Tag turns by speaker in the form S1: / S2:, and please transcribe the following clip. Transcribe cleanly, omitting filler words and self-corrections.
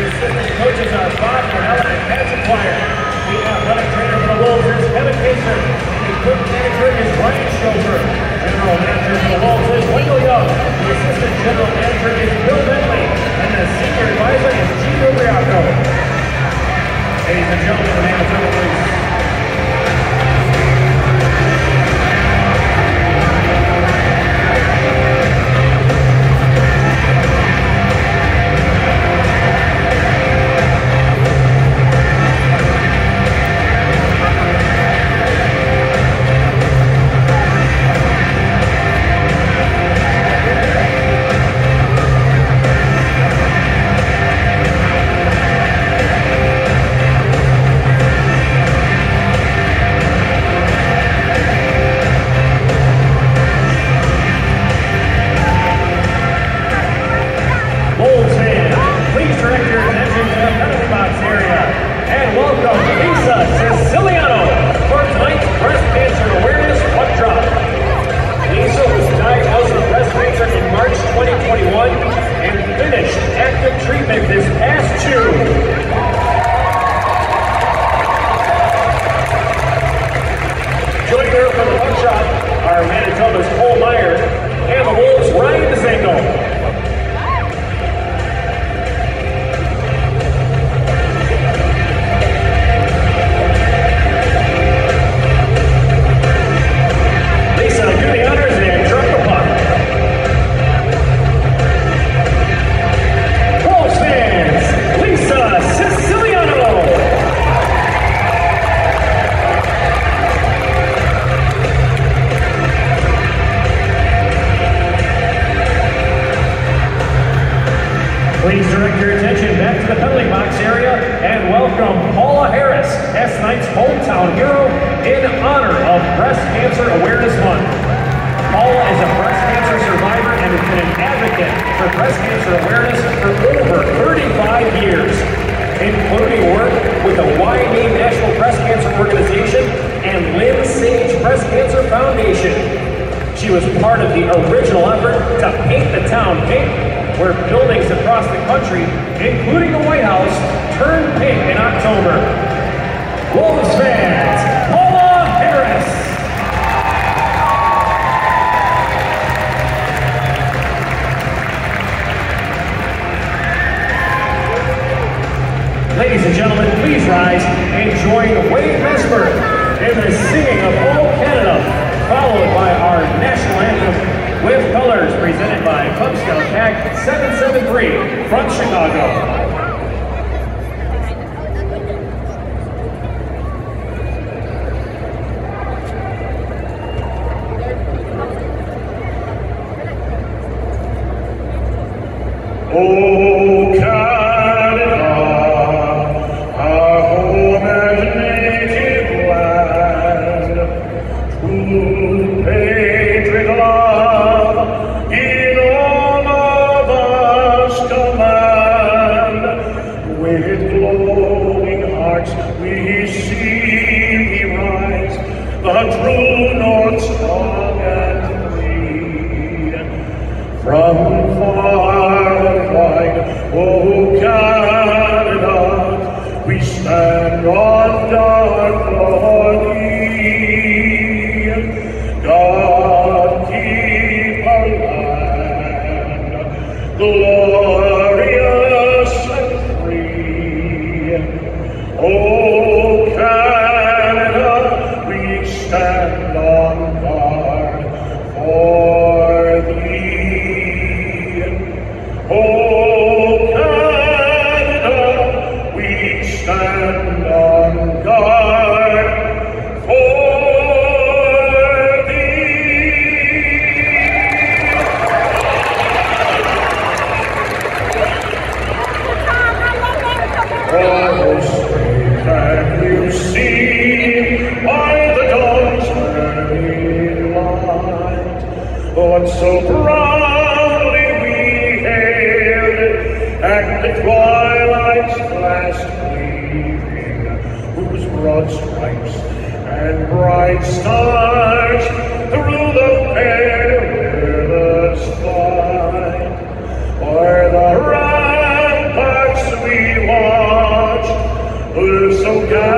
S1: assistant coaches are Bob Morella and Patrick Choir. The athletic trainer for the Wolves is Kevin Kaser. The equipment manager is Ryan Schofer. General manager for the Wolves is Wendell Young. The assistant general manager is Bill Bentley. And the senior advisor is Gino Briaco. Ladies and gentlemen, the name is over, please. Please direct your attention back to the penalty box area and welcome Paula Harris, tonight's hometown hero, in honor of Breast Cancer Awareness Month. Paula is a breast cancer survivor and has been an advocate for breast cancer awareness for over 35 years, including work with the YME National Breast Cancer Organization and Lynn Sage Breast Cancer Foundation. She was part of the original effort to paint the town pink, where buildings across the country, including the White House, turned pink in October. Wolves fans, Paula Harris. Ladies and gentlemen, please rise and join Wade Messmer in the singing of All Canada, followed by our national anthem with colors presented by Cub Scout Pack 773 from Chicago.
S2: Oh, Canada, our home and native land, true patriot love in all of us command. With glowing hearts we see we rise, the true North strong and free. From far and wide, oh Canada, we stand on our glory. God keep our land glorious and free. Oh Canada, we stand on guard for thee. Oh Canada, we stand on guard for thee. Oh, say can you see by the dawn's early light what so proudly we hailed at the twilight's last gleaming, whose broad stripes and bright stars through the perilous fight o'er the ramparts we so down.